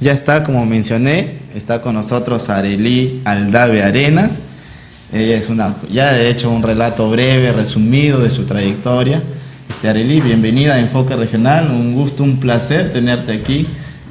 Ya está, como mencioné, está con nosotros Arely Aldave Arenas. Ella es ya ha hecho un relato breve, resumido de su trayectoria. Arely, bienvenida a Enfoque Regional, un gusto, un placer tenerte aquí.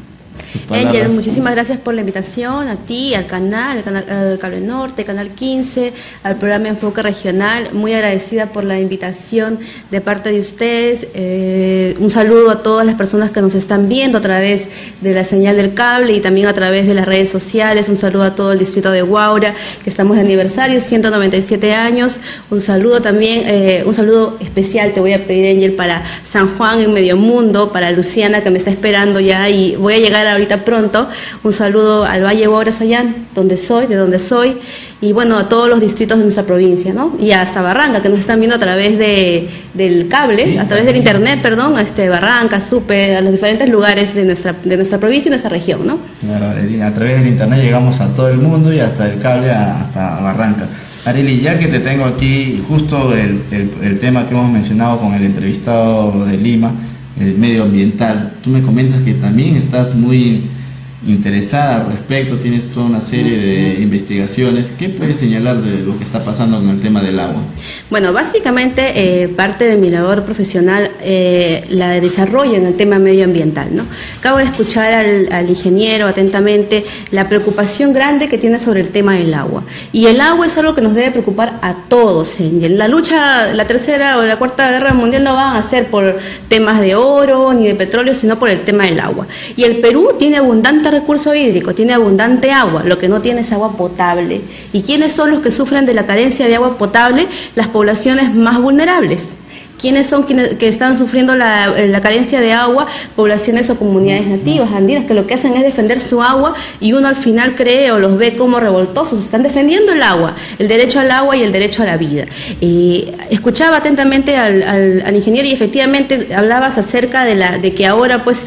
Angel, muchísimas gracias por la invitación, a ti, al Cable Norte, Canal 15, al programa Enfoque Regional. Muy agradecida por la invitación de parte de ustedes. Un saludo a todas las personas que nos están viendo a través de la señal del cable y también a través de las redes sociales. Un saludo a todo el distrito de Huaura, que estamos de aniversario, 197 años. Un saludo también, un saludo especial te voy a pedir, Angel, para San Juan en Medio Mundo, para Luciana, que me está esperando ya, y voy a llegar ahorita pronto. Un saludo al Valle Huaura Sayán, de donde soy, y bueno, a todos los distritos de nuestra provincia, ¿no? Y hasta Barranca, que nos están viendo a través del cable, sí, a través del internet, perdón, Barranca, Supe, a los diferentes lugares de nuestra provincia y nuestra región, ¿no? Claro, a través del internet llegamos a todo el mundo y hasta el cable hasta Barranca. Arely, ya que te tengo aquí, justo el tema que hemos mencionado con el entrevistado de Lima, el medioambiental, tú me comentas que también estás muy interesada al respecto, tienes toda una serie de investigaciones. ¿Qué puedes señalar de lo que está pasando con el tema del agua? Bueno, básicamente parte de mi labor profesional la de desarrollo en el tema medioambiental, ¿no? Acabo de escuchar al ingeniero atentamente la preocupación grande que tiene sobre el tema del agua. Y el agua es algo que nos debe preocupar a todos, Angel. La lucha, la tercera o la cuarta guerra mundial no van a ser por temas de oro ni de petróleo, sino por el tema del agua. Y el Perú tiene abundante recurso hídrico, tiene abundante agua, lo que no tiene es agua potable. ¿Y quiénes son los que sufren de la carencia de agua potable? Las poblaciones más vulnerables. ¿Quiénes son quienes que están sufriendo la carencia de agua? Poblaciones o comunidades nativas, andinas, que lo que hacen es defender su agua, y uno al final cree o los ve como revoltosos. Están defendiendo el agua, el derecho al agua y el derecho a la vida. Escuchaba atentamente al ingeniero, y efectivamente hablabas acerca de que ahora pues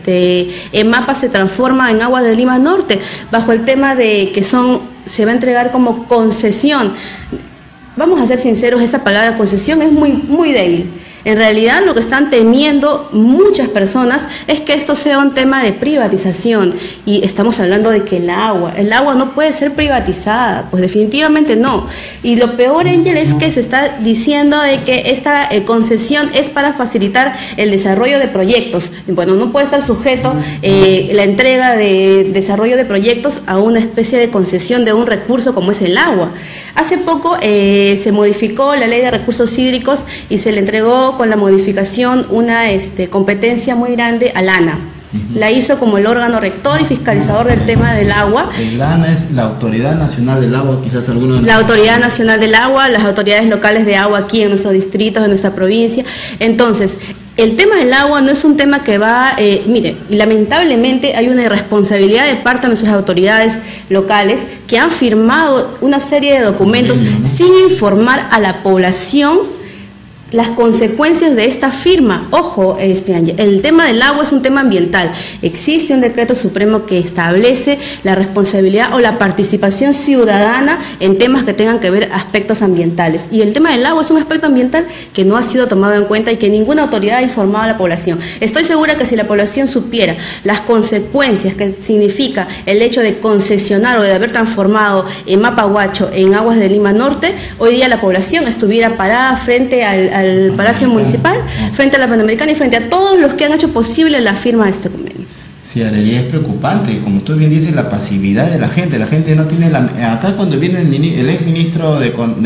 EMAPA se transforma en Aguas de Lima Norte, bajo el tema de que se va a entregar como concesión. Vamos a ser sinceros, esa palabra concesión es muy débil. En realidad lo que están temiendo muchas personas es que esto sea un tema de privatización, y estamos hablando de que el agua no puede ser privatizada, pues definitivamente no. Y lo peor, Angel, es que se está diciendo de que esta concesión es para facilitar el desarrollo de proyectos. Bueno, no puede estar sujeto la entrega de desarrollo de proyectos a una especie de concesión de un recurso como es el agua. Hace poco se modificó la ley de recursos hídricos y se le entregó con la modificación una competencia muy grande al ANA. La hizo como el órgano rector y fiscalizador del tema del agua. El ANA es la Autoridad Nacional del Agua, quizás alguno de la Autoridad Nacional del Agua, las autoridades locales de agua aquí en nuestros distritos, en nuestra provincia. Entonces, el tema del agua no es un tema que va, mire, lamentablemente hay una irresponsabilidad de parte de nuestras autoridades locales que han firmado una serie de documentos sin informar a la población las consecuencias de esta firma. Ojo, el tema del agua es un tema ambiental. Existe un decreto supremo que establece la responsabilidad o la participación ciudadana en temas que tengan que ver aspectos ambientales. Y el tema del agua es un aspecto ambiental que no ha sido tomado en cuenta y que ninguna autoridad ha informado a la población. Estoy segura que si la población supiera las consecuencias que significa el hecho de concesionar o de haber transformado EMAPA Huacho en Aguas de Lima Norte, hoy día la población estuviera parada frente al Palacio Municipal, frente a la Panamericana y frente a todos los que han hecho posible la firma de este convenio. Sí, Arely, es preocupante, como tú bien dices, la pasividad de la gente no tiene acá cuando vino el ex ministro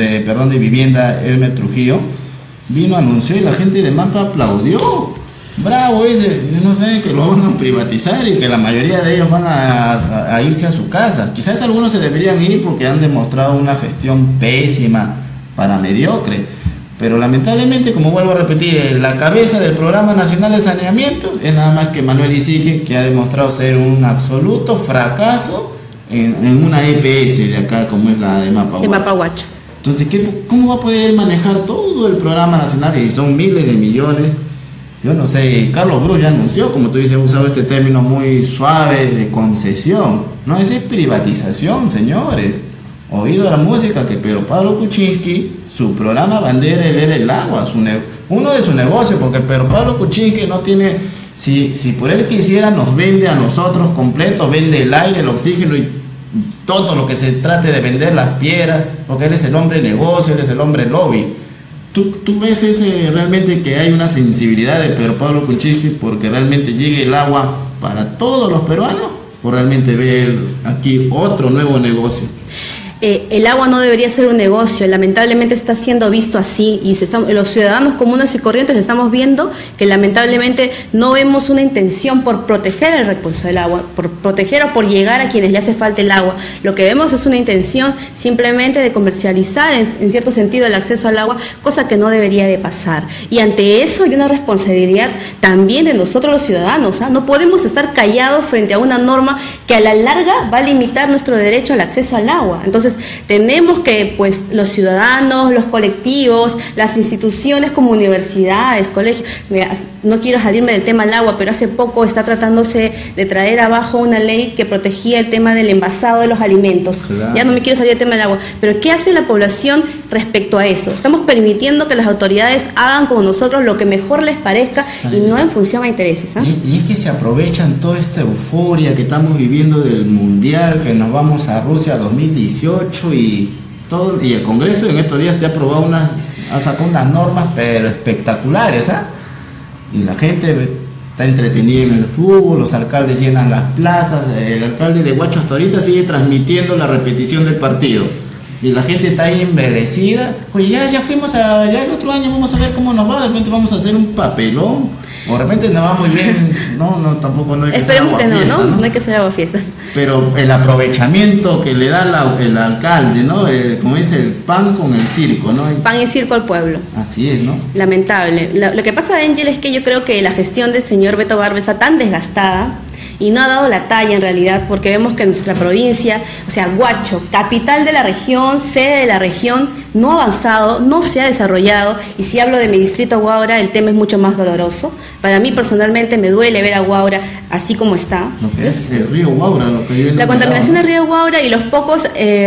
de Vivienda, Elmer Trujillo, vino, anunció, y la gente de MAPA aplaudió. Bravo, dice, no sé, que lo van a privatizar y que la mayoría de ellos van a irse a su casa. Quizás algunos se deberían ir porque han demostrado una gestión pésima, para mediocre. Pero lamentablemente, como vuelvo a repetir, la cabeza del Programa Nacional de Saneamiento es nada más que Manuel Isique, que ha demostrado ser un absoluto fracaso en una EPS de acá, como es la de EMAPA Huacho. Entonces, ¿cómo va a poder manejar todo el Programa Nacional? Y son miles de millones. Yo no sé, Carlos Brus ya anunció, como tú dices, ha usado este término muy suave de concesión. No, esa es privatización, señores. Oído la música que Pedro Pablo Kuczynski, su programa bandera era el agua, uno de sus negocios, porque Pedro Pablo Kuczynski no tiene Si por él quisiera, nos vende a nosotros completo, vende el aire, el oxígeno y todo lo que se trate de vender, las piedras, porque él es el hombre negocio, él es el hombre lobby. ¿Tú ves realmente que hay una sensibilidad de Pedro Pablo Kuczynski porque realmente llegue el agua para todos los peruanos? ¿O realmente ver aquí otro nuevo negocio? El agua no debería ser un negocio, lamentablemente está siendo visto así y los ciudadanos comunes y corrientes estamos viendo que lamentablemente no vemos una intención por proteger el recurso del agua, por proteger o por llegar a quienes le hace falta el agua. Lo que vemos es una intención simplemente de comercializar en cierto sentido el acceso al agua, cosa que no debería de pasar. Y ante eso hay una responsabilidad también de nosotros los ciudadanos, ¿ah? No podemos estar callados frente a una norma que a la larga va a limitar nuestro derecho al acceso al agua. Entonces, tenemos que, pues, los ciudadanos, los colectivos, las instituciones como universidades, colegios, no quiero salirme del tema del agua, pero hace poco está tratándose de traer abajo una ley que protegía el tema del envasado de los alimentos. Claro. Ya no me quiero salir del tema del agua, pero ¿qué hace la población respecto a eso? Estamos permitiendo que las autoridades hagan con nosotros lo que mejor les parezca y no en función a intereses, ¿eh? Y es que se aprovechan toda esta euforia que estamos viviendo del mundial, que nos vamos a Rusia 2018 y el Congreso en estos días te ha aprobado ha sacado unas normas pero espectaculares, ¿ah? Y la gente está entretenida en el fútbol, los alcaldes llenan las plazas, el alcalde de Huacho hasta ahorita sigue transmitiendo la repetición del partido y la gente está ahí enverecida. Oye, ya fuimos ya el otro año, vamos a ver cómo nos va, de repente vamos a hacer un papelón, o de repente nos va muy bien. Tampoco no hay que esperemos hacer agua fiesta, ¿no? No hay que hacer aguafiestas. Pero el aprovechamiento que le da el alcalde, ¿no? Como dice, el pan con el circo, ¿no? Pan y circo al pueblo. Así es, ¿no? Lamentable. Lo que pasa, Angel, es que yo creo que la gestión del señor Beto Barba está tan desgastada y no ha dado la talla en realidad, porque vemos que nuestra provincia, o sea, Huacho, capital de la región, sede de la región, no ha avanzado, no se ha desarrollado, y si hablo de mi distrito Huaura, el tema es mucho más doloroso. Para mí personalmente me duele ver a Huaura así como está. Lo que es el río Huaura, lo que la contaminación del río Huaura, y los pocos,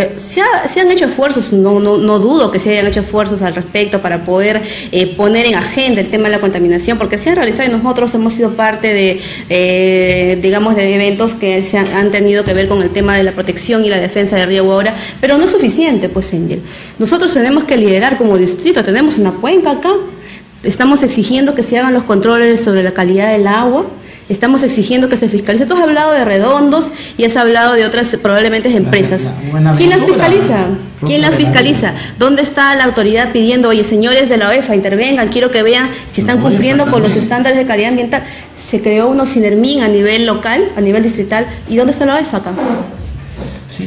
se han hecho esfuerzos, no dudo que se hayan hecho esfuerzos al respecto para poder poner en agenda el tema de la contaminación, porque se han realizado y nosotros hemos sido parte de digamos, de eventos que han tenido que ver con el tema de la protección y la defensa del río Huaura, pero no es suficiente, pues, Angel. Nosotros tenemos que liderar como distrito, tenemos una cuenca acá, estamos exigiendo que se hagan los controles sobre la calidad del agua, estamos exigiendo que se fiscalice. Tú has hablado de Redondos y has hablado de otras probablemente empresas. ¿Quién las fiscaliza? ¿Quién las fiscaliza? ¿Dónde está la autoridad pidiendo, oye, señores de la OEFA, intervengan, quiero que vean si están cumpliendo con los estándares de calidad ambiental? Se creó uno Sinermin a nivel local, a nivel distrital, ¿y dónde está la OEFA acá? Sí,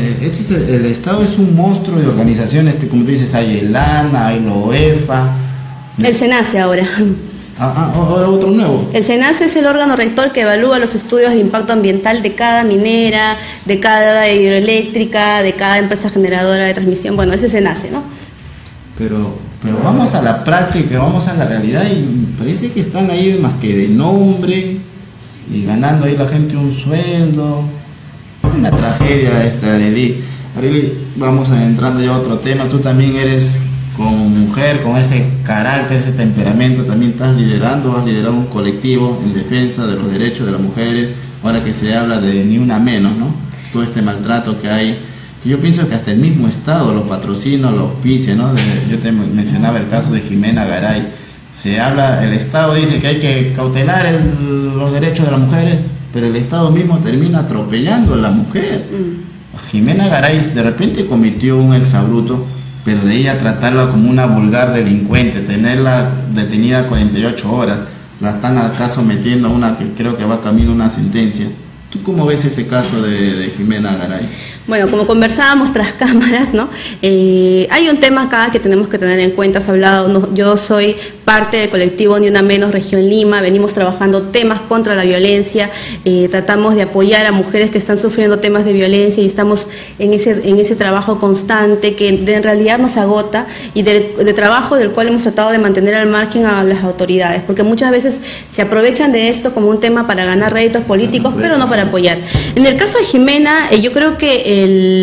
el Estado es un monstruo de organizaciones, como tú dices, hay el ANA, hay la OEFA. El SENACE ahora. Ahora otro nuevo. El SENACE es el órgano rector que evalúa los estudios de impacto ambiental de cada minera, de cada hidroeléctrica, de cada empresa generadora de transmisión. Bueno, ese SENACE, ¿no? Pero vamos a la práctica, vamos a la realidad y parece que están ahí más que de nombre y ganando ahí la gente un sueldo. Una tragedia esta, Arely. Vamos entrando ya a otro tema. Tú también eres, como mujer, con ese carácter, ese temperamento, también has liderado un colectivo en defensa de los derechos de las mujeres, ahora que se habla de ni una menos, ¿no? Todo este maltrato que hay, que yo pienso que hasta el mismo Estado lo patrocina, lo auspicia, ¿no? Yo te mencionaba el caso de Jimena Garay. Se habla, el Estado dice que hay que cautelar los derechos de las mujeres, pero el Estado mismo termina atropellando a la mujer. Jimena Garay de repente cometió un exabrupto, pero de ella tratarla como una vulgar delincuente, tenerla detenida 48 horas, la están acaso metiendo a una que creo que va camino a una sentencia. ¿Tú cómo ves ese caso de Jimena Garay? Bueno, como conversábamos tras cámaras, ¿no? Hay un tema acá que tenemos que tener en cuenta. Has hablado, no, yo soy parte del colectivo Ni Una Menos Región Lima, venimos trabajando temas contra la violencia, tratamos de apoyar a mujeres que están sufriendo temas de violencia y estamos en ese trabajo constante que en realidad nos agota y de trabajo del cual hemos tratado de mantener al margen a las autoridades, porque muchas veces se aprovechan de esto como un tema para ganar réditos políticos, pero no para apoyar. En el caso de Jimena, yo creo que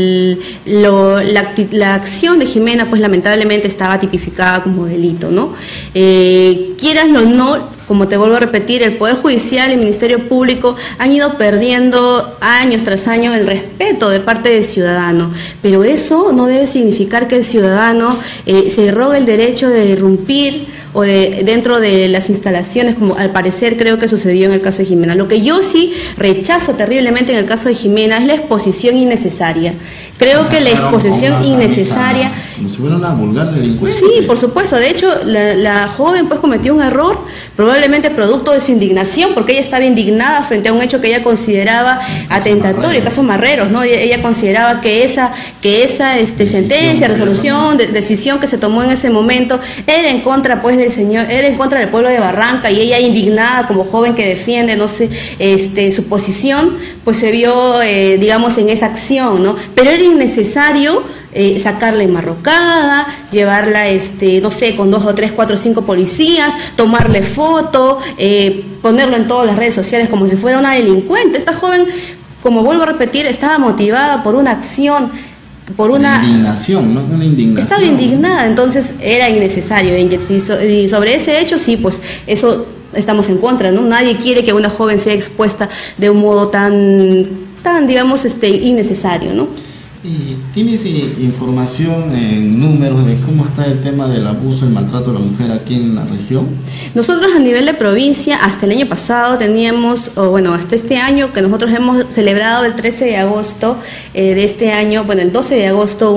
la acción de Jimena, pues lamentablemente estaba tipificada como delito, ¿no? Quieras o no, como te vuelvo a repetir, el Poder Judicial y el Ministerio Público han ido perdiendo años tras año el respeto de parte del ciudadano, pero eso no debe significar que el ciudadano se rogue el derecho de irrumpir o dentro de las instalaciones, como al parecer creo que sucedió en el caso de Jimena. Lo que yo sí rechazo terriblemente en el caso de Jimena es la exposición innecesaria. Creo que la exposición innecesaria... Como si fuera una vulgar delincuente. Sí, por supuesto. De hecho, la joven pues cometió un error, probablemente producto de su indignación, porque ella estaba indignada frente a un hecho que ella consideraba atentatorio, el caso Marreros, ¿no? Ella consideraba que esa sentencia, resolución, decisión que se tomó en ese momento era en contra pues del señor, era en contra del pueblo de Barranca, y ella indignada como joven que defiende, no sé, su posición, pues se vio, digamos, en esa acción, ¿no? Pero era innecesario sacarla enmarrocada, llevarla, no sé, con 2 o 3, 4 o 5 policías, tomarle foto, ponerlo en todas las redes sociales como si fuera una delincuente. Esta joven, como vuelvo a repetir, estaba motivada por una acción, por una indignación, ¿no? Una indignación. Estaba indignada, entonces era innecesario. Y sobre ese hecho, sí, pues eso estamos en contra, ¿no? Nadie quiere que una joven sea expuesta de un modo tan digamos, innecesario, ¿no? ¿Y tienes información en números de cómo está el tema del abuso, el maltrato de la mujer aquí en la región? Nosotros a nivel de provincia, hasta el año pasado teníamos, hasta este año que nosotros hemos celebrado el 13 de agosto de este año, el 12 de agosto,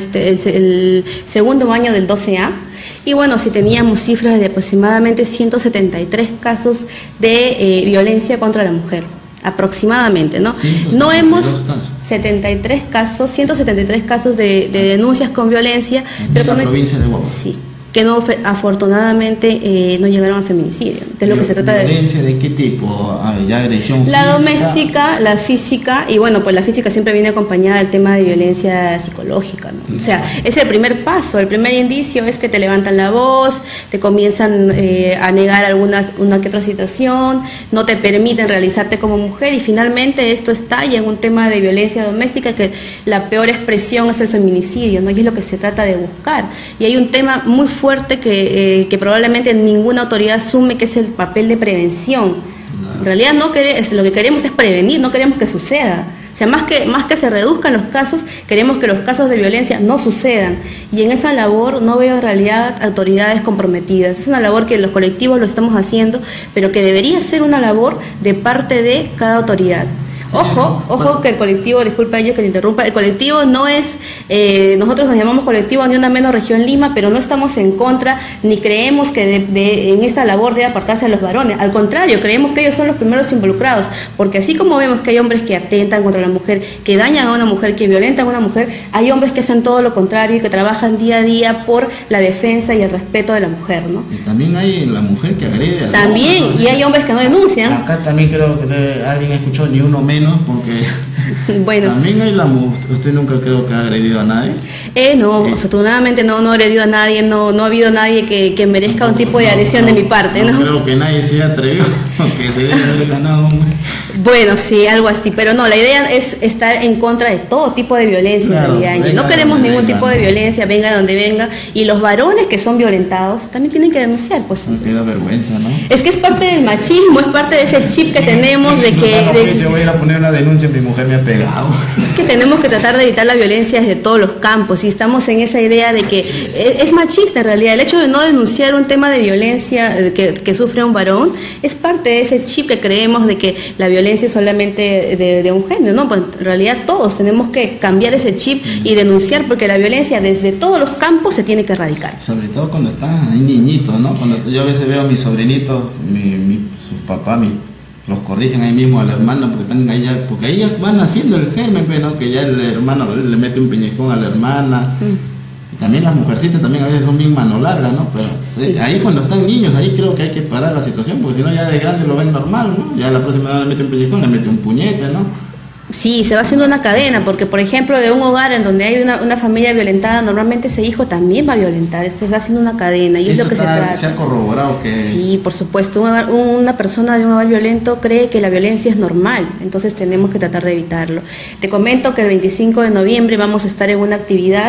el segundo año del 12A. Y bueno, sí teníamos cifras de aproximadamente 173 casos de violencia contra la mujer. Aproximadamente, ¿no? No hemos 173 casos de denuncias con violencia, pero en la provincia de Huaura. Sí, que no, afortunadamente no llegaron al feminicidio, que es lo que se trata de. ¿Violencia de qué tipo? ¿Ya agresión física? La doméstica, la física, y pues la física siempre viene acompañada del tema de violencia psicológica, ¿no? O sea, es el primer paso, el primer indicio es que te levantan la voz, te comienzan a negar una que otra situación, no te permiten realizarte como mujer, y finalmente esto estalla en un tema de violencia doméstica, que la peor expresión es el feminicidio, ¿no? Y es lo que se trata de buscar. Y hay un tema muy fuerte que probablemente ninguna autoridad asume, que es el papel de prevención. En realidad lo que queremos es prevenir, no queremos que suceda. O sea, más que se reduzcan los casos, queremos que los casos de violencia no sucedan. Y en esa labor no veo en realidad autoridades comprometidas. Es una labor que los colectivos lo estamos haciendo, pero que debería ser una labor de parte de cada autoridad. Ojo que el colectivo, disculpa ella que te interrumpa, el colectivo no es, nosotros nos llamamos colectivo Ni Una Menos Región Lima, pero no estamos en contra, ni creemos que en esta labor debe apartarse a los varones. Al contrario, creemos que ellos son los primeros involucrados, porque así como vemos que hay hombres que atentan contra la mujer, que dañan a una mujer, que violentan a una mujer, hay hombres que hacen todo lo contrario y que trabajan día a día por la defensa y el respeto de la mujer, ¿no? Y también hay la mujer que agrede a también, hombres, y hay hombres que no denuncian. Acá también creo que alguien escuchó Ni Uno Menos, porque bueno, también hay usted nunca creo que ha agredido a nadie. No, afortunadamente no he agredido a nadie, no ha habido nadie que merezca un tipo de agresión de mi parte, ¿no? Creo que nadie se ha atrevido, que se debe haber ganado. Bueno, sí, algo así, pero no, la idea es estar en contra de todo tipo de violencia, claro, en realidad. No queremos ningún tipo de violencia, venga de donde venga, y los varones que son violentados también tienen que denunciar, pues. No queda vergüenza, ¿no? Es que es parte del machismo, es parte de ese chip que tenemos de que... Yo voy a ir a poner una denuncia, mi mujer me ha pegado. Que tenemos que tratar de evitar la violencia desde todos los campos, y estamos en esa idea de que es machista en realidad. El hecho de no denunciar un tema de violencia que sufre un varón es parte de ese chip que creemos de que la violencia es solamente de un género, ¿no? Pues en realidad todos tenemos que cambiar ese chip y denunciar, porque la violencia desde todos los campos se tiene que erradicar. Sobre todo cuando están ahí niñitos, ¿no? Cuando yo a veces veo a mis sobrinitos, sus papás, los corrigen ahí mismo al hermano, porque ahí ya van haciendo el germen, ¿no? Que ya el hermano le mete un piñezcón a la hermana. Y también las mujercitas también a veces son bien mano largas, ¿no? Pero sí. Ahí cuando están niños, ahí creo que hay que parar la situación, porque si no ya de grande lo ven normal, ¿no? Ya la próxima vez le mete un piñezcón, le mete un puñete, ¿no? Sí, se va haciendo una cadena, porque por ejemplo de un hogar en donde hay una familia violentada, normalmente ese hijo también va a violentar, se va haciendo una cadena, y es lo que se trata. ¿Se ha corroborado que...? Sí, por supuesto, una persona de un hogar violento cree que la violencia es normal, entonces tenemos que tratar de evitarlo. Te comento que el 25 de noviembre vamos a estar en una actividad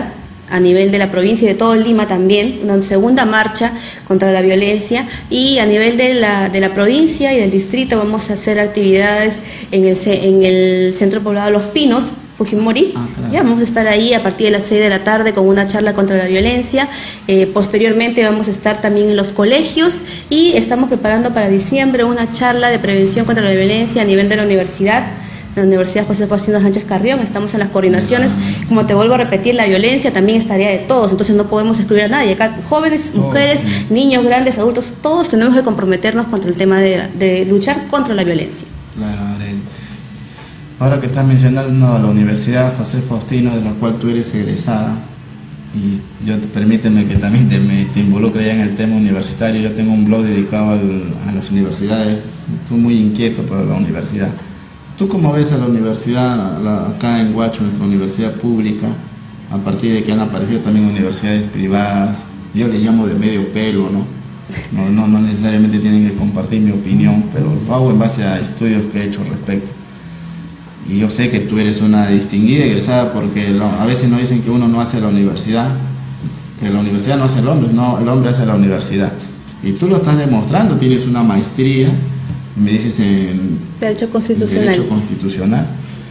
a nivel de la provincia y de todo Lima también, una segunda marcha contra la violencia, y a nivel de la provincia y del distrito vamos a hacer actividades en el centro poblado Los Pinos, Fujimori. Claro. Ya vamos a estar ahí a partir de las 6 de la tarde con una charla contra la violencia. Posteriormente vamos a estar también en los colegios y estamos preparando para diciembre una charla de prevención contra la violencia a nivel de la universidad José Faustino Sánchez Carrión. Estamos en las coordinaciones. Como te vuelvo a repetir, la violencia también es tarea de todos, entonces no podemos excluir a nadie. Acá jóvenes, mujeres, niños, grandes, adultos, todos tenemos que comprometernos contra el tema de luchar contra la violencia. Claro, Arely. Ahora que estás mencionando la Universidad José Faustino, de la cual tú eres egresada, y permíteme que también te involucre ya en el tema universitario. Yo tengo un blog dedicado a las universidades. Estoy muy inquieto por la universidad. ¿Tú cómo ves a la universidad acá en Huacho, nuestra universidad pública, a partir de que han aparecido también universidades privadas? Yo le llamo de medio pelo, ¿no? No necesariamente tienen que compartir mi opinión, pero lo hago en base a estudios que he hecho al respecto. Y yo sé que tú eres una distinguida egresada, porque a veces nos dicen que uno no hace la universidad, que la universidad no hace el hombre, no, el hombre hace la universidad. Y tú lo estás demostrando, tienes una maestría, me dices en Derecho Constitucional.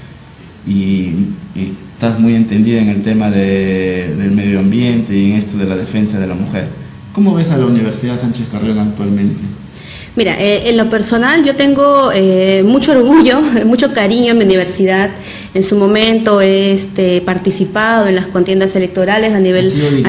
Y estás muy entendida en el tema del medio ambiente y en esto de la defensa de la mujer. ¿Cómo ves a la Universidad Sánchez Carrión actualmente? Mira, en lo personal yo tengo mucho orgullo, mucho cariño en mi universidad. En su momento he participado en las contiendas electorales a nivel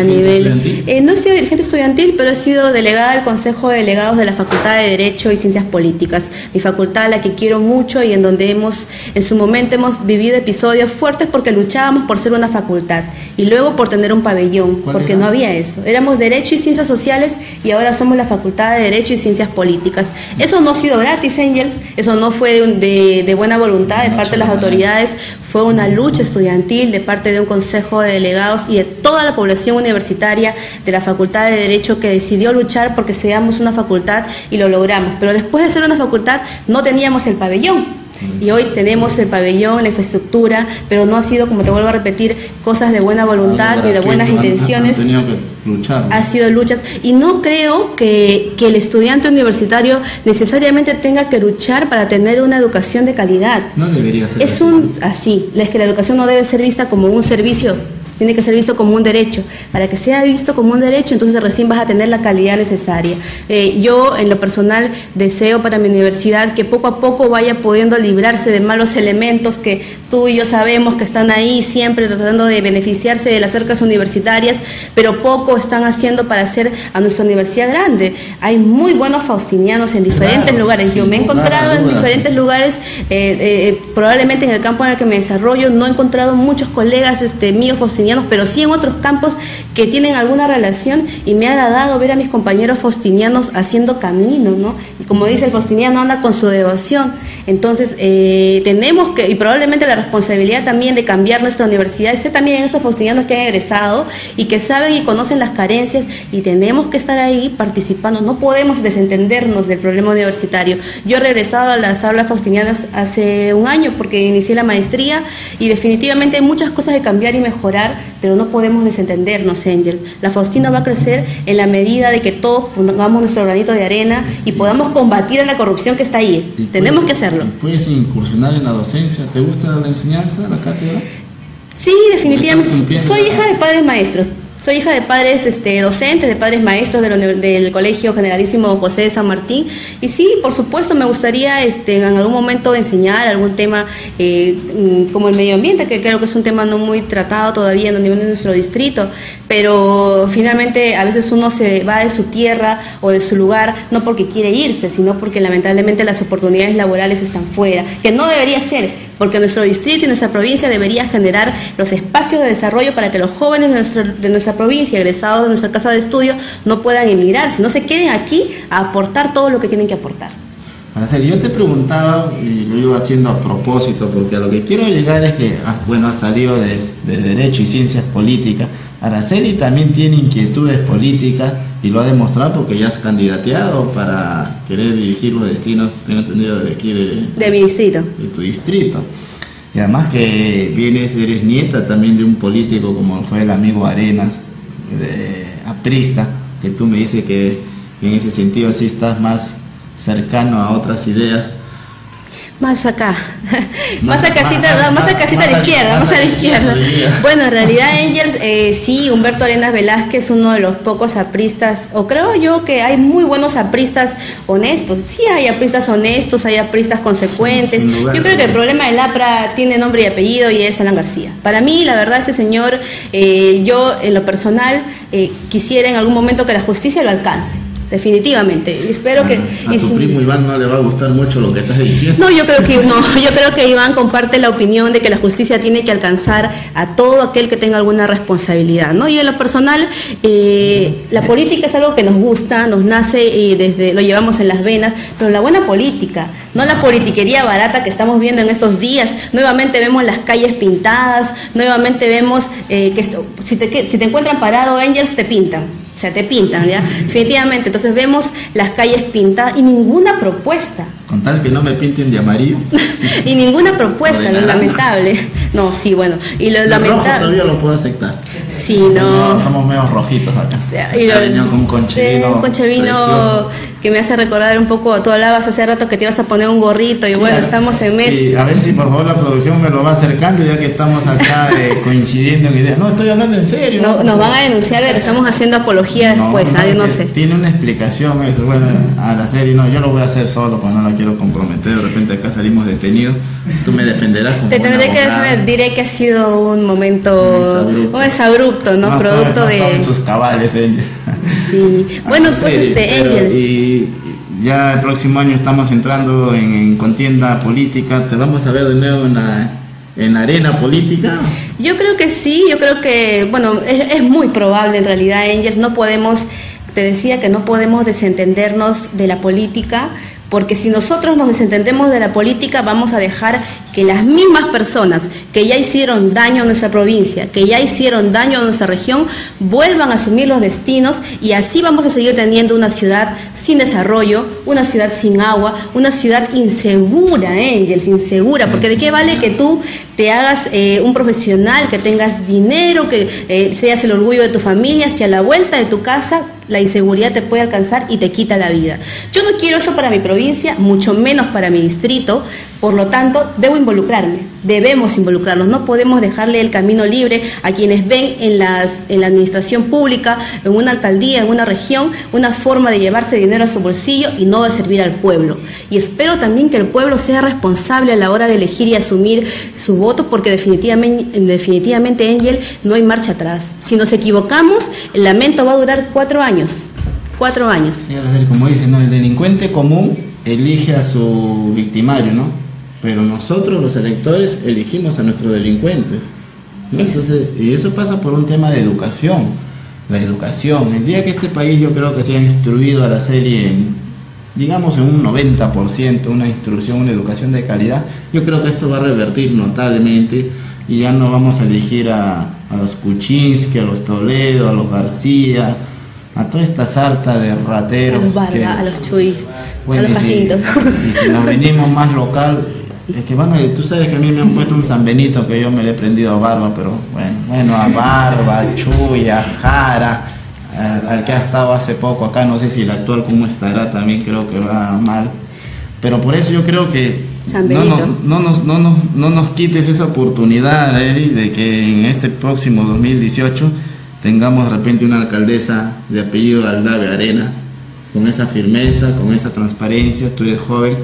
no he sido dirigente estudiantil, pero he sido delegada del Consejo de Delegados de la Facultad de Derecho y Ciencias Políticas, mi facultad a la que quiero mucho y en donde en su momento hemos vivido episodios fuertes porque luchábamos por ser una facultad y luego por tener un pabellón, porque no había eso. Éramos Derecho y Ciencias Sociales y ahora somos la Facultad de Derecho y Ciencias Políticas. Eso no ha sido gratis, Angels, eso no fue de buena voluntad de parte de las autoridades, fue una lucha estudiantil de parte de un consejo de delegados y de toda la población universitaria de la Facultad de Derecho que decidió luchar porque seamos una facultad y lo logramos. Pero después de ser una facultad no teníamos el pabellón. Y hoy tenemos el pabellón, la infraestructura, pero no ha sido, como te vuelvo a repetir, cosas de buena voluntad ni de buenas intenciones. Han tenido que luchar, ¿no? Ha sido luchas. Y no creo que el estudiante universitario necesariamente tenga que luchar para tener una educación de calidad. No debería ser así. Es que la educación no debe ser vista como un servicio, tiene que ser visto como un derecho. Para que sea visto como un derecho, entonces recién vas a tener la calidad necesaria. Yo, en lo personal, deseo para mi universidad que poco a poco vaya pudiendo librarse de malos elementos que tú y yo sabemos que están ahí siempre tratando de beneficiarse de las cercas universitarias, pero poco están haciendo para hacer a nuestra universidad grande. Hay muy buenos faustinianos en diferentes lugares. Yo me he encontrado en diferentes lugares, probablemente en el campo en el que me desarrollo, no he encontrado muchos colegas míos faustinianos, pero sí en otros campos que tienen alguna relación, y me ha agradado ver a mis compañeros faustinianos haciendo camino, ¿no? Y como dice, el faustiniano anda con su devoción. Entonces tenemos que, y probablemente la responsabilidad también de cambiar nuestra universidad esté también en esos faustinianos que han egresado y que saben y conocen las carencias, y tenemos que estar ahí participando. No podemos desentendernos del problema universitario. Yo he regresado a las aulas faustinianas hace un año porque inicié la maestría, y definitivamente hay muchas cosas que cambiar y mejorar, pero no podemos desentendernos, Angel. La Faustina va a crecer en la medida de que todos pongamos nuestro granito de arena y podamos combatir a la corrupción que está ahí. Tenemos que hacerlo. ¿Puedes incursionar en la docencia? ¿Te gusta la enseñanza, la cátedra? Sí, definitivamente. Soy hija de padres maestros. Soy hija de padres docentes, de padres maestros del Colegio Generalísimo José de San Martín, y sí, por supuesto, me gustaría en algún momento enseñar algún tema como el medio ambiente, que creo que es un tema no muy tratado todavía en nivel de nuestro distrito, pero finalmente a veces uno se va de su tierra o de su lugar no porque quiere irse, sino porque lamentablemente las oportunidades laborales están fuera, que no debería ser, porque nuestro distrito y nuestra provincia debería generar los espacios de desarrollo para que los jóvenes de nuestra provincia, egresados de nuestra casa de estudio, no puedan emigrar, sino se queden aquí a aportar todo lo que tienen que aportar. Araceli, yo te preguntaba, y lo iba haciendo a propósito, porque a lo que quiero llegar es que, has salido de Derecho y Ciencias Políticas. Araceli también tiene inquietudes políticas y lo ha demostrado porque ya has candidateado para querer dirigir los destinos, tengo entendido, de aquí de mi distrito. De tu distrito. Y además que eres nieta también de un político como fue el amigo Arenas, aprista, que tú me dices que en ese sentido sí estás más cercano a otras ideas. Más acá, más a la izquierda. Bueno, en realidad, Angels, sí, Humberto Arenas Velázquez es uno de los pocos apristas, o creo yo que hay muy buenos apristas honestos. Sí, hay apristas honestos, hay apristas consecuentes. Yo creo que el problema del APRA tiene nombre y apellido y es Alan García. Para mí, la verdad, ese señor, yo en lo personal quisiera en algún momento que la justicia lo alcance. Definitivamente, espero que a tu primo Iván no le va a gustar mucho lo que estás diciendo. No, yo creo que Iván comparte la opinión de que la justicia tiene que alcanzar a todo aquel que tenga alguna responsabilidad, ¿no? Y en lo personal, la política es algo que nos gusta, nos nace y desde lo llevamos en las venas, pero la buena política, no la politiquería barata que estamos viendo en estos días. Nuevamente vemos las calles pintadas, nuevamente vemos que si te encuentran parado, Angels, te pintan. O sea, te pintan, ¿ya? Definitivamente. Entonces vemos las calles pintadas y ninguna propuesta. Con tal que no me pinten de amarillo. Y ninguna propuesta, lo lamentable. No, sí, bueno. Y lo lamentable. Rojo todavía lo puedo aceptar. Sí, no. Somos medio rojitos acá. Y con un conchevino que me hace recordar un poco. Tú hablabas hace rato que te ibas a poner un gorrito y sí, bueno, estamos en mes. Sí, a ver si por favor la producción me lo va acercando ya que estamos acá coincidiendo en ideas. No, estoy hablando en serio. No, nos van a denunciar de que estamos haciendo apología después, yo no sé. Tiene una explicación eso. Bueno, a la serie no, yo lo voy a hacer solo, pues no la quiero comprometer. De repente acá salimos detenidos. Tú me defenderás como te tendré que defender. Diré que ha sido un momento un exabrupto, ¿no? Producto de en sus cabales, sí. Bueno, pues Angels. Y ya el próximo año estamos entrando en contienda política. ¿Te vamos a ver de nuevo en la arena política? Yo creo que sí, yo creo que, bueno, es muy probable en realidad, Angels. No podemos, te decía que no podemos desentendernos de la política, porque si nosotros nos desentendemos de la política vamos a dejar que las mismas personas que ya hicieron daño a nuestra provincia, que ya hicieron daño a nuestra región, vuelvan a asumir los destinos y así vamos a seguir teniendo una ciudad sin desarrollo, una ciudad sin agua, una ciudad insegura, Angels, insegura, porque de qué vale que tú te hagas un profesional, que tengas dinero, que seas el orgullo de tu familia, si a la vuelta de tu casa la inseguridad te puede alcanzar y te quita la vida. Yo no quiero eso para mi provincia, mucho menos para mi distrito, por lo tanto, debo involucrarme, debemos involucrarnos, no podemos dejarle el camino libre a quienes ven en la administración pública, en una alcaldía, en una región, una forma de llevarse dinero a su bolsillo y no de servir al pueblo. Y espero también que el pueblo sea responsable a la hora de elegir y asumir su voto, porque definitivamente, Angel, no hay marcha atrás. Si nos equivocamos, el lamento va a durar 4 años. 4 años. Sí, como dicen, ¿no? El delincuente común elige a su victimario, ¿no? Pero nosotros, los electores, elegimos a nuestros delincuentes, ¿no? Entonces, y eso pasa por un tema de educación. La educación. El día que este país yo creo que se ha instruido a la serie digamos en un 90%, una instrucción, una educación de calidad, yo creo que esto va a revertir notablemente y ya no vamos a elegir a los Kuczynski, a los Toledo, a los García, a toda esta sarta de rateros. A los Vargas, a los Chuys, bueno, a los Jacintos. Y si nos venimos más local, es que bueno, tú sabes que a mí me han puesto un San Benito que yo me le he prendido a Barba, pero bueno, a Barba, a Chuy, a Jara, al que ha estado hace poco acá, no sé si el actual cómo estará, también creo que va mal. Pero por eso yo creo que no nos quites esa oportunidad, Eri, de que en este próximo 2018 tengamos de repente una alcaldesa de apellido Aldave Arena, con esa firmeza, con esa transparencia. Tú eres joven,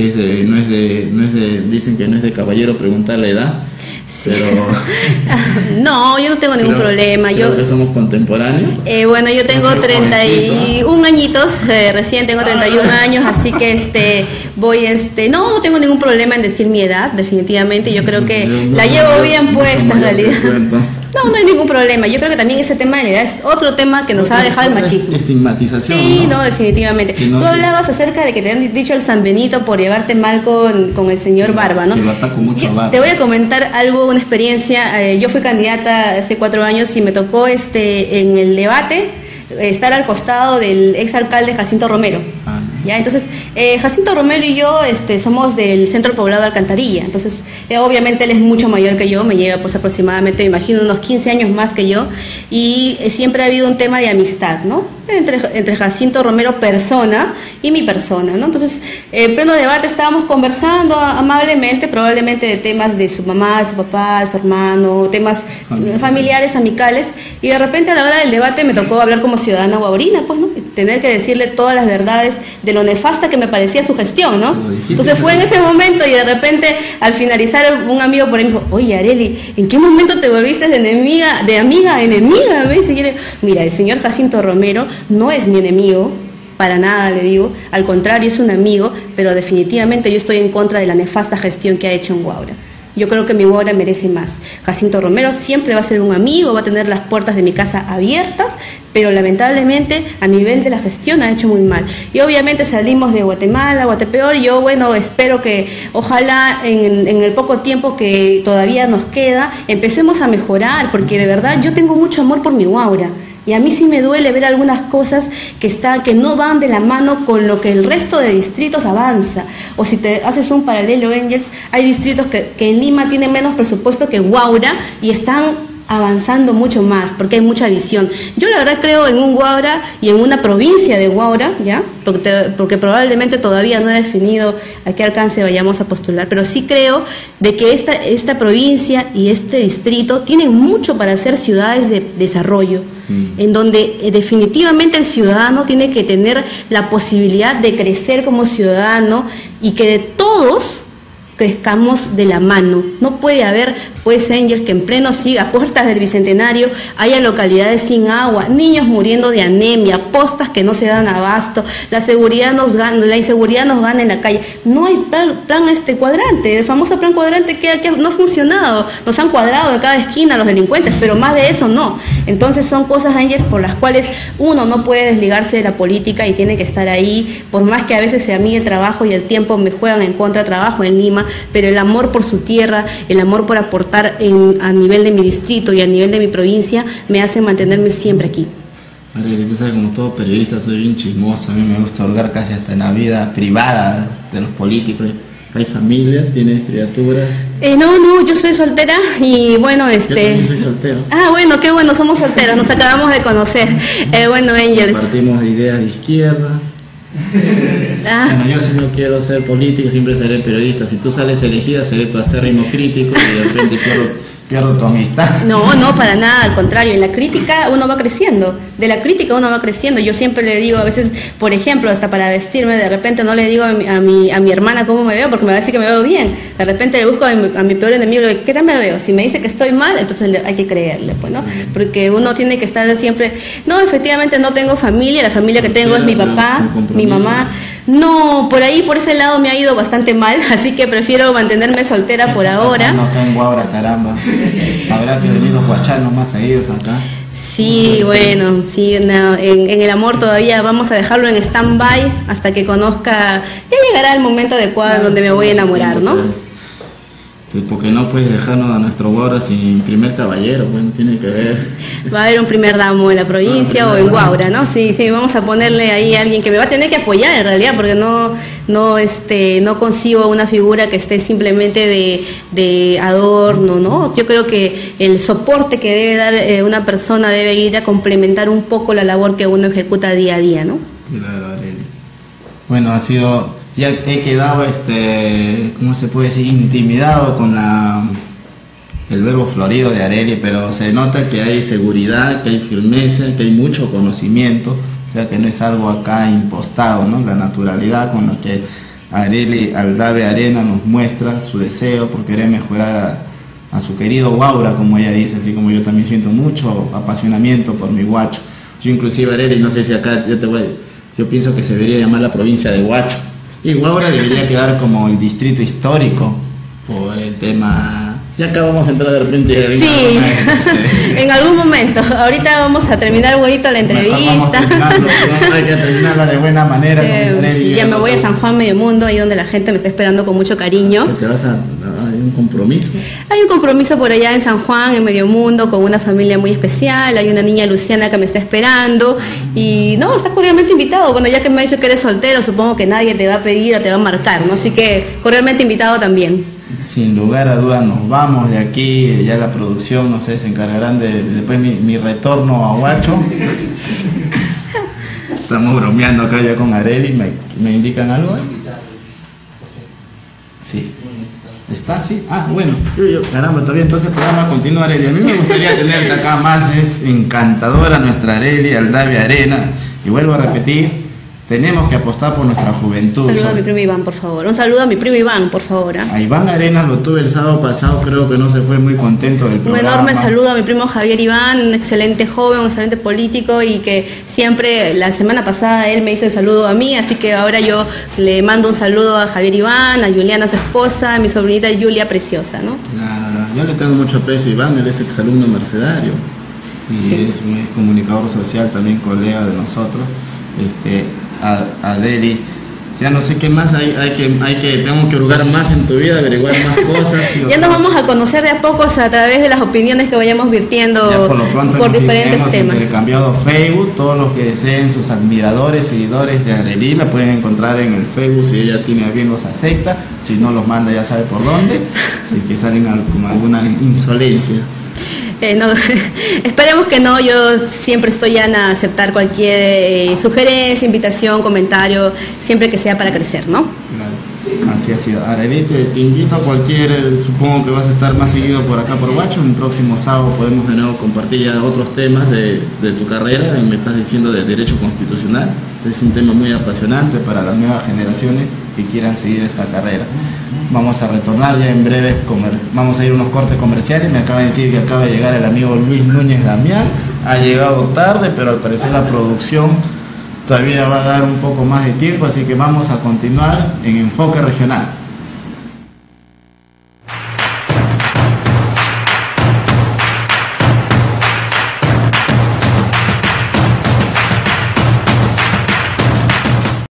dicen que no es de caballero preguntar la edad, sí. Pero no, yo no tengo ningún problema. Creo que somos contemporáneos. Bueno, yo tengo 31 añitos, recién tengo 31 años, así que no tengo ningún problema en decir mi edad, definitivamente. Yo creo que la llevo bien puesta en realidad. No hay ningún problema. Yo creo que también ese tema de la edad es otro tema que nos ha dejado el machismo. Estigmatización. Sí, no, definitivamente. Tú hablabas acerca de que te han dicho el San Benito por llevarte mal con el señor Barba, ¿no? Que lo ataco mucho a Barba. Te voy a comentar algo, una experiencia. Yo fui candidata hace 4 años y me tocó en el debate estar al costado del exalcalde Jacinto Romero. ¿ya? Entonces, Jacinto Romero y yo somos del centro poblado de Alcantarilla. Entonces, obviamente él es mucho mayor que yo, me lleva pues aproximadamente, me imagino, unos 15 años más que yo, y siempre ha habido un tema de amistad, ¿no? Entre Jacinto Romero persona y mi persona, ¿no? Entonces, en pleno debate estábamos conversando amablemente, probablemente de temas de su mamá, de su papá, de su hermano, temas familiares, amicales, y de repente a la hora del debate me tocó hablar como ciudadana guaurina, pues, ¿no? Tener que decirle todas las verdades de lo nefasta que me parecía su gestión, ¿no? Entonces fue en ese momento, y de repente al finalizar un amigo por ahí me dijo: oye, Arely, ¿en qué momento te volviste de amiga a enemiga? Me dice, mira, el señor Jacinto Romero no es mi enemigo, para nada, le digo, al contrario, es un amigo, pero definitivamente yo estoy en contra de la nefasta gestión que ha hecho en Huaura. Yo creo que mi Huaura merece más. Jacinto Romero siempre va a ser un amigo, va a tener las puertas de mi casa abiertas, pero lamentablemente a nivel de la gestión ha hecho muy mal. Y obviamente salimos de Guatemala, Guatepeor, y yo, bueno, espero que ojalá en el poco tiempo que todavía nos queda empecemos a mejorar, porque de verdad yo tengo mucho amor por mi Huaura. Y a mí sí me duele ver algunas cosas que no van de la mano con lo que el resto de distritos avanza. O si te haces un paralelo, Engels, hay distritos que en Lima tienen menos presupuesto que Huaura y están avanzando mucho más, porque hay mucha visión. Yo la verdad creo en un Huaura y en una provincia de Huaura, ¿ya? Porque probablemente todavía no he definido a qué alcance vayamos a postular, pero sí creo de que esta provincia y este distrito tienen mucho para ser ciudades de desarrollo, en donde definitivamente el ciudadano tiene que tener la posibilidad de crecer como ciudadano y que de todos crezcamos de la mano. No puede haber, pues, Engels, que en pleno siglo, a puertas del Bicentenario, haya localidades sin agua, niños muriendo de anemia, postas que no se dan abasto, la inseguridad nos gana en la calle. No hay plan cuadrante, el famoso plan cuadrante que no ha funcionado. Nos han cuadrado de cada esquina los delincuentes, pero más de eso no. Entonces son cosas, Engels, por las cuales uno no puede desligarse de la política y tiene que estar ahí, por más que a veces a mí el trabajo y el tiempo me juegan en contra. Trabajo en Lima, pero el amor por su tierra, el amor por aportar a nivel de mi distrito y a nivel de mi provincia me hace mantenerme siempre aquí. Arely, tú sabes, como todo periodista soy bien chismoso, a mí me gusta hurgar casi hasta en la vida privada de los políticos. ¿Hay familia? ¿Tienes criaturas? No, yo soy soltera y bueno, Yo también soy soltero. Ah, bueno, qué bueno, somos solteros, nos acabamos de conocer. Bueno, Engels. Compartimos de ideas de izquierda. Bueno, yo si no quiero ser político, siempre seré periodista. Si tú sales elegida, seré tu acérrimo crítico y de repente pierdo tu amistad. No, para nada, al contrario, en la crítica uno va creciendo, de la crítica uno va creciendo. Yo siempre le digo, a veces, por ejemplo, hasta para vestirme, de repente no le digo a mi hermana cómo me veo, porque me va a decir que me veo bien. De repente le busco a mi peor enemigo, le digo, ¿qué tal me veo? Si me dice que estoy mal, entonces hay que creerle, pues, ¿no? Porque uno tiene que estar siempre, no, efectivamente no tengo familia, la familia que tengo es mi papá, mi mamá. No, por ese lado me ha ido bastante mal, así que prefiero mantenerme soltera por ahora. No acá en Huaura, caramba. Habrá que venir los guachanos más seguidos acá. Sí, bueno, sí, no, en el amor todavía vamos a dejarlo en stand-by hasta que conozca, ya llegará el momento adecuado donde me voy a enamorar, ¿no? Porque no puedes dejarnos a nuestro Huaura sin primer caballero, bueno, tiene que ver. Va a haber un primer damo en la provincia o en Huaura, ¿no? Sí, vamos a ponerle ahí a alguien que me va a tener que apoyar en realidad, porque no concibo una figura que esté simplemente de adorno, ¿no? Yo creo que el soporte que debe dar una persona debe ir a complementar un poco la labor que uno ejecuta día a día, ¿no? Claro, Arely. Bueno, ya he quedado, ¿cómo se puede decir? Intimidado con el verbo florido de Arely, pero se nota que hay seguridad, que hay firmeza, que hay mucho conocimiento, o sea que no es algo acá impostado, ¿no? La naturalidad con la que Arely Aldave Arena nos muestra su deseo por querer mejorar a su querido Huaura, como ella dice, así como yo también siento mucho apasionamiento por mi Huacho. Yo inclusive, Arely, no sé si acá yo pienso que se debería llamar la provincia de Huacho. Y Huaura debería quedar como el distrito histórico por el tema Ya acá vamos a entrar de repente. Sí, en algún momento. Ahorita vamos a terminar bonito la entrevista. Hay que terminarla de buena manera. Sí, ya me voy a San Juan Medio Mundo, ahí donde la gente me está esperando con mucho cariño. ¿Te vas a hay un compromiso? Hay un compromiso por allá en San Juan, en Medio Mundo, con una familia muy especial. Hay una niña Luciana que me está esperando. Y no, estás cordialmente invitado. Bueno, ya que me ha dicho que eres soltero, supongo que nadie te va a pedir o te va a marcar, ¿no? Así que cordialmente invitado también. Sin lugar a dudas nos vamos de aquí, ya la producción, no sé, se encargarán de después mi retorno a Huacho. Estamos bromeando acá ya con Arely, ¿me indican algo? Sí. ¿Está así? Ah, bueno, caramba, todavía entonces el programa continúa, Arely. A mí me gustaría tenerte acá más, es encantadora nuestra Arely Aldavia Arena. Y vuelvo a repetir, tenemos que apostar por nuestra juventud. Un saludo a mi primo Iván, por favor. Un saludo a mi primo Iván, por favor. A Iván Arenas lo tuve el sábado pasado, creo que no se fue muy contento del programa. Un enorme saludo a mi primo Javier Iván, un excelente joven, un excelente político y que siempre, la semana pasada él me hizo el saludo a mí, así que ahora yo le mando un saludo a Javier Iván, a Juliana, su esposa, a mi sobrinita Julia preciosa, ¿no? Claro, yo le tengo mucho aprecio a Iván, él es exalumno mercedario y sí, es un comunicador social, también colega de nosotros. A Deli, ya no sé qué más tengo que hurgar más en tu vida, averiguar más cosas. Ya nos vamos a conocer de a pocos a través de las opiniones que vayamos virtiendo ya por lo pronto por diferentes hemos temas. Intercambiado Facebook, todos los que deseen, sus admiradores, seguidores de Arely, la pueden encontrar en el Facebook, si ella tiene a bien los acepta, si no los manda ya sabe por dónde, si que salen con alguna insolencia. No, esperemos que no, yo siempre estoy ya a aceptar cualquier sugerencia, invitación, comentario, siempre que sea para crecer, ¿no? Claro, así ha sido. Arely, te invito a supongo que vas a estar más seguido por acá por Huacho, un próximo sábado podemos de nuevo compartir ya otros temas de tu carrera, me estás diciendo de Derecho Constitucional, es un tema muy apasionante para las nuevas generaciones que quieran seguir esta carrera. Vamos a retornar ya en breve, vamos a ir a unos cortes comerciales. Me acaba de decir que acaba de llegar el amigo Luis Núñez Damián, ha llegado tarde, pero al parecer la producción todavía va a dar un poco más de tiempo, así que vamos a continuar en Enfoque Regional.